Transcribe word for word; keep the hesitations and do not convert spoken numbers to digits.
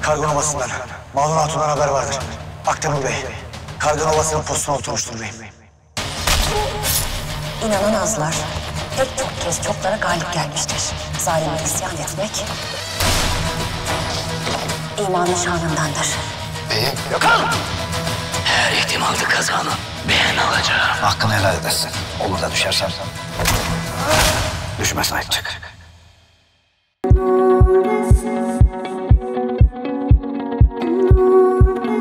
Kargan Ovası'ndan Malun Hatun'dan haber vardır. Aktemur Bey, Kargan Ovası'nın postuna oturmuştur beyim. İnanan azlar pek çok kez çoklara galip gelmiştir. Zalime isyan etmek imanın şanındandır. Beyim. Gökhan! Her ihtimalde kazanı ben alacağım. Hakkını helal edersin. Olur da düşersen düşme sahip çık.